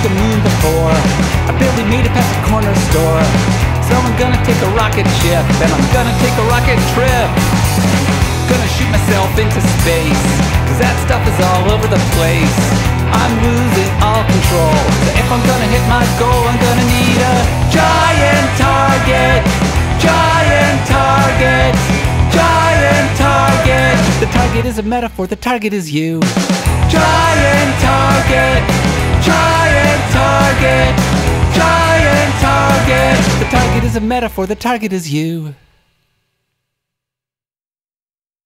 the moon before. I barely made it past the corner store. So I'm gonna take a rocket ship, and I'm gonna take a rocket trip. Gonna shoot myself into space, cause that stuff is all over the place. I'm losing all control, so if I'm gonna hit my goal, I'm gonna need a giant target. Giant target. Giant target. The target is a metaphor, the target is you. Giant target. Giant target. Giant target. The target is a metaphor, the target is you.